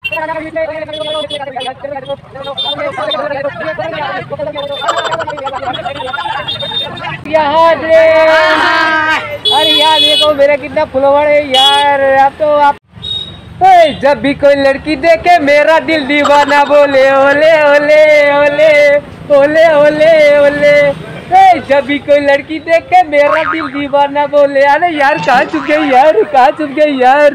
यहाँ अरे यार देखो मेरा कितना फॉलोवर है यार। अब तो आप जब भी कोई लड़की देखे मेरा दिल दीवाना बोले ओले ओले ओले ओले ओले ओले। जब भी कोई लड़की देखे मेरा दिल दीवाना बोले। अरे यार कहाँ चुप गई यार, कहाँ चुप गई यार।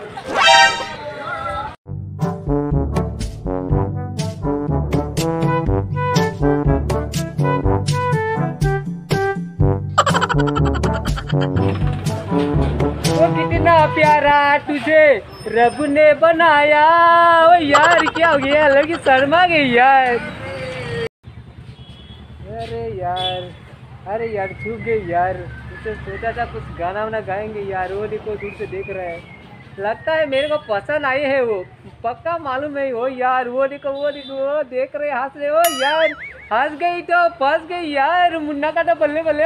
वो कितना प्यारा तुझे रब ने बनाया। ओ यार क्या हो गया, लड़की शर्मा गई यार। अरे यार छूट गई यार। उससे सोचा था कुछ गाना वाना गाएंगे यार, वो देखो दूर से देख रहे हैं। लगता है मेरे को पसंद आई है वो, पक्का मालूम है हो यार। वो देखो वो देख रहे हंस रहे हो यार। हंस गई तो फंस गई यार, मुन्ना का तो बल्ले बल्ले।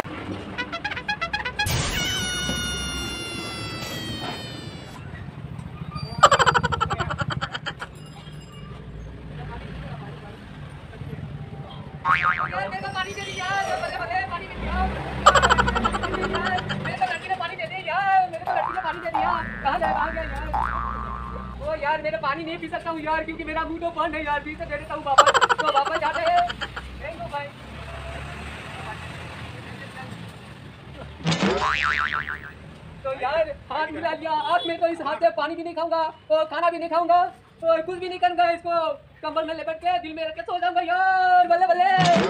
पानी दे दी यार, बल्ले बल्ले पानी दे दिया। मेरे को लड़की ने पानी दे दी यार, मेरे को लड़की ने पानी दे दिया। कहाँ जाएगा आ गया यार। ओ यार मैं तो पानी नहीं पी सकता हूँ यार, क्योंकि मेरा मुंह तो बंद है यार। पी से दे देता हूँ वापस, तो वापस जाते हैं। थैंक यू भाई। तो यार हाथ मिला लिया। आज मैं तो इस हाथ से पानी भी नहीं खाऊंगा और खाना भी नहीं खाऊंगा और कुछ भी नहीं करूंगा। इसको कंबल में लिपट के दिल में रख के सो जाऊंगा यार, बल्ले बल्ले।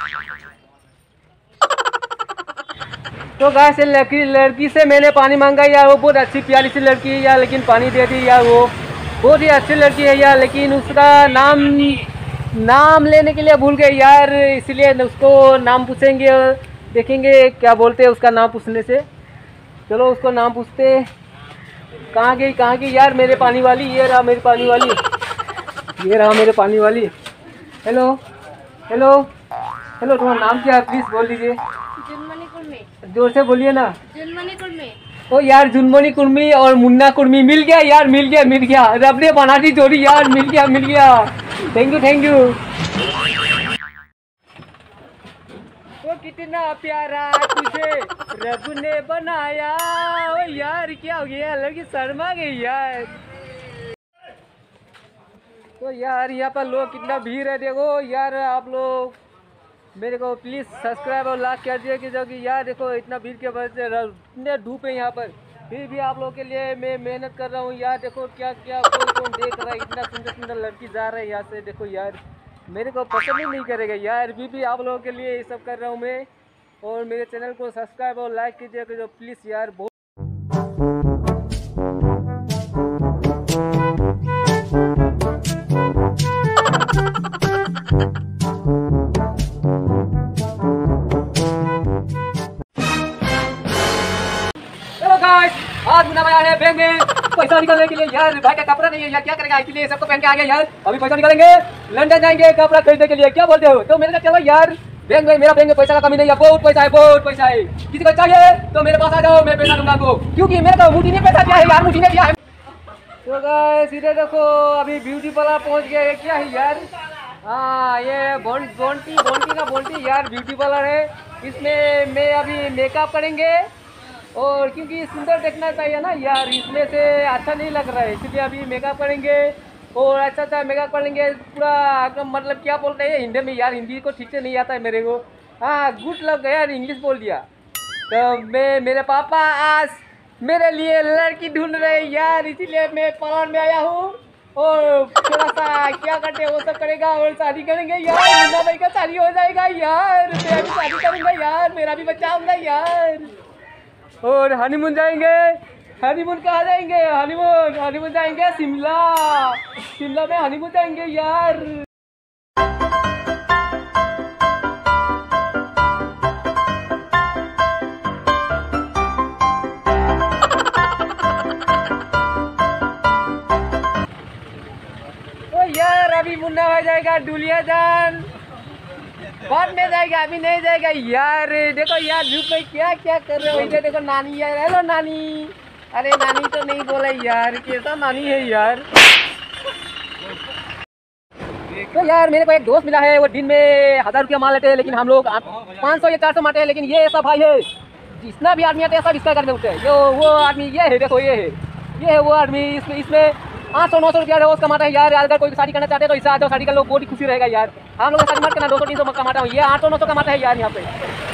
तो गाइस लड़की से मैंने पानी मांगा यार। वो बहुत अच्छी प्यारी सी लड़की है यार, लेकिन पानी दे दी यार। वो बहुत ही अच्छी लड़की है यार, लेकिन उसका नाम लेने के लिए भूल गए यार। इसलिए उसको नाम पूछेंगे, देखेंगे क्या बोलते हैं उसका नाम पूछने से। चलो उसको नाम पूछते। कहाँ गई यार मेरे पानी वाली। ये रहा मेरी पानी वाली, ये रहा मेरे पानी वाली। हेलो हेलो हेलो, तुम्हारा नाम क्या है प्लीज बोल दीजिए। जुनमनी कुर्मी। जोर से बोलिए ना। जुनमनी कुर्मी। ओ यार जुनमनी कुर्मी और मुन्ना कुर्मी मिल गया यार, मिल गया। रब ने बना दी जोड़ी यार, मिल गया। Thank you. वो कितना प्यारा तुझे रब ने बनाया। ओ यार क्या हो गया, लड़की शर्मा गई यार। तो यार यहाँ पर लोग कितना भीड़ है देखो यार। आप लोग मेरे को प्लीज़ सब्सक्राइब और लाइक कर दिए कि जो कि यार देखो इतना भीड़ के वजह से इतने धूप है यहाँ पर, फिर भी आप लोगों के लिए मैं मेहनत कर रहा हूँ यार। देखो क्या कौन देख रहा है। इतना सुंदर लड़की जा रहा है यहाँ से। देखो यार मेरे को पसंद ही नहीं करेगा यार, फिर भी आप लोगों के लिए ये सब कर रहा हूँ मैं। और मेरे चैनल को सब्सक्राइब और लाइक कीजिए कि जो प्लीज़ यार। बहुत आज मुन्ना भाई आए हैं बैंक में पैसा निकालने के लिए यार। भाई का कपड़ा नहीं है यार, क्या करेगा, इसलिए सबको पहन के आ गया यार। अभी पैसा निकालेंगे, लंदन जाएंगे कपड़ा खरीदने के लिए। क्या बोलते हो? तो मेरे साथ चलो यार। बैंक में, मेरा बैंक में पैसा का कमी नहीं है, बहुत पैसा है। किसी को चाहिए तो मेरे पास आ जाओ, मैं पैसा दूंगा आपको, क्योंकि मेरे को मुझे नहीं पैसा दिया है यार, मुझे ने दिया है। तो गाइस इधर देखो अभी ब्यूटी पार्लर पहुंच गया है। क्या है यार, हाँ ये बोंटी यार ब्यूटी पार्लर है। इसमें मैं अभी मेकअप करेंगे, और क्योंकि सुंदर देखना चाहिए ना यार, इसमें से अच्छा नहीं लग रहा है, इसलिए अभी मेकअप करेंगे और अच्छा मेकअप करेंगे पूरा एकदम। मतलब क्या बोलते हैं हिंदी में यार, हिंदी को ठीक से नहीं आता है मेरे को। हाँ गुड लग यार, इंग्लिश बोल दिया। तो मेरे पापा आज मेरे लिए लड़की ढूंढ रहे हैं यार, इसीलिए मैं पार्लर में आया हूँ। और थोड़ा सा क्या करते वो सब करेगा और शादी करेंगे यार। मुन्ना भाई का शादी हो जाएगा यार, मैं भी शादी करूँगा यार, मेरा भी बच्चा होगा यार। और हनीमून जाएंगे। हनीमून कहाँ जाएंगे? हनीमून जाएंगे शिमला में हनीमून जाएंगे यार। ओ यार अभी मुन्ना हो जाएगा डुलिया जान, बाद में जाएगा, अभी नहीं जाएगा यार। देखो यार धूप में क्या कर रहे हो इधर। देखो नानी यार, हेलो नानी। अरे नानी तो नहीं बोला यार, कैसा नानी है यार। तो यार मेरे को एक दोस्त मिला है, वो दिन में 1000 रुपया मार लेते हैं, लेकिन हम लोग 500 या 400 मारते हैं। लेकिन ये ऐसा भाई है, जितना भी आदमी आते हैं सब इसका करने उठते हैं। जो वो आदमी ये है, देखो ये है वो आदमी, इसमें 800-900 रुपया रोज कमाता है यार। अगर कोई शादी करना चाहते हैं तो इससे आ जाओ, शादी कर लो, बहुत ही खुशी रहेगा यार। हम लोग शादी मत करना, 200-300 कमाता हूँ, ये 800-900 कमाता है यार यहाँ पे।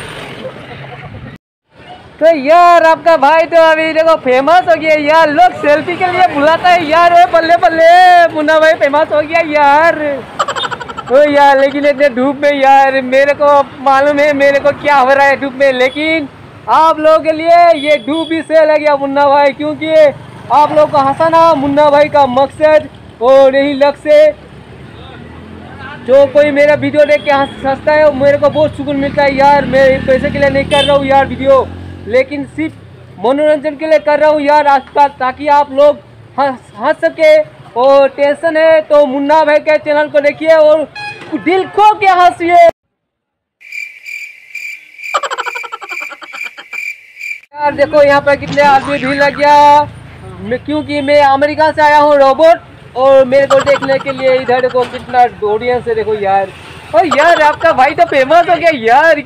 तो यार आपका भाई तो अभी देखो फेमस हो गया यार, लोग सेल्फी के लिए बुलाता है यार। बल्ले बल्ले मुन्ना भाई फेमस हो गया यार। तो यार लेकिन इतने धूप में यार, मेरे को मालूम है मेरे को क्या हो रहा है धूप में, लेकिन आप लोगों के लिए ये धूप भी सही लग गया मुन्ना भाई, क्योंकि आप लोग को हंसाना मुन्ना भाई का मकसद और यही लक्ष्य है। जो कोई मेरा वीडियो देख के हंसता है मेरे को बहुत सुकून मिलता है यार। मैं पैसे के लिए नहीं कर रहा हूँ यार वीडियो, लेकिन सिर्फ मनोरंजन के लिए कर रहा हूँ यार आजकल, ताकि आप लोग हंस सके। और टेंशन है तो मुन्ना भाई के चैनल को देखिए और दिल खो के हंसिए यार। देखो यहाँ पर कितने आदमी भीड़ लग गया, क्योंकि मैं अमेरिका से आया हूँ रोबोट, और मेरे को देखने के लिए इधर देखो कितना ऑडियंस है देखो यार। और यार आपका भाई तो फेमस हो गया यार।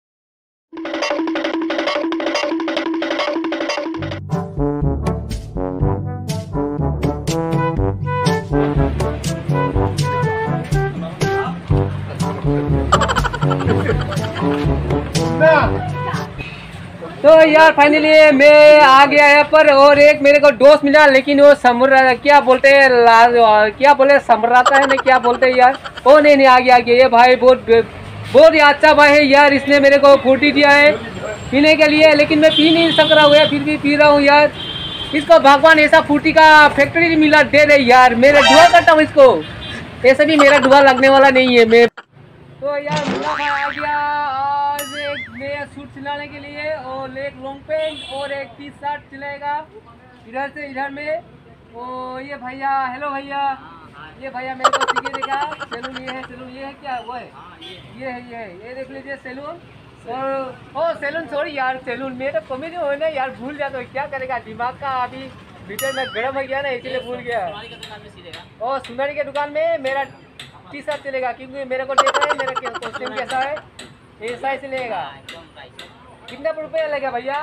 तो यार फाइनली मैं आ गया यहाँ पर, और एक मेरे को दोस्त मिला, लेकिन वो क्या बोलते हैं क्या बोले समराता है ना, क्या बोलते हैं यार। ओ नहीं आ गया ये भाई बहुत ही अच्छा भाई है यार। इसने मेरे को फ्रूटी दिया है पीने के लिए, लेकिन मैं पी नहीं सक रहा हूँ यार, फिर भी पी रहा हूँ यार। इसको भगवान ऐसा फ्रूटी का फैक्ट्री मिला दे रहे यार, मेरा दुआ करता हूँ इसको। ऐसे भी मेरा दुआ लगने वाला नहीं है मैं। तो यार मुन्ना भाई आ गया आज एक नया सूट सिलाने के लिए, और एक लॉन्ग पैंट और एक टी शर्ट सिलाएगा इधर से इधर में। ओ ये भैया, हेलो भैया, ये भैया मेरे को सीखे देगा। सैलून ये है, सैलून ये है क्या, वो है ये देख लीजिए सैलून। और सैलून सॉरी यार, सैलून में तो कॉमेडी हो ना यार, भूल जाता हूँ, क्या करेगा, दिमाग का अभी भीतर में गर्म हो गया ना, इसीलिए भूल गया। और सुनारी के दुकान में मेरा टी शर्ट चलेगा, क्योंकि मेरे को देख रहे हैं मेरा कॉस्ट्यूम कैसा है, ऐसा ही चलेगा। कितना रुपया लगेगा भैया?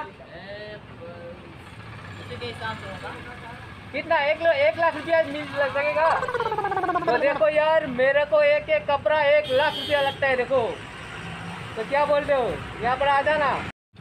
कितना? 1 लाख रुपया लगेगा। तो देखो यार मेरे को एक कपड़ा 1 लाख रुपया लगता है देखो। तो क्या बोलते हो, यहाँ पर आ जाना।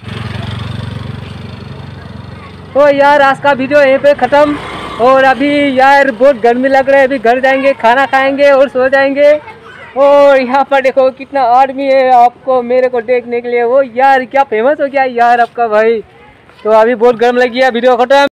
तो यार आज का वीडियो यहीं पे ख़त्म, और अभी यार बहुत गर्मी लग रहा है, अभी घर जाएंगे, खाना खाएंगे और सो जाएंगे। और यहाँ पर देखो कितना आदमी है आपको मेरे को देखने के लिए। वो यार क्या फेमस हो गया यार आपका भाई। तो अभी बहुत गर्म लग गया, वीडियो खत्म।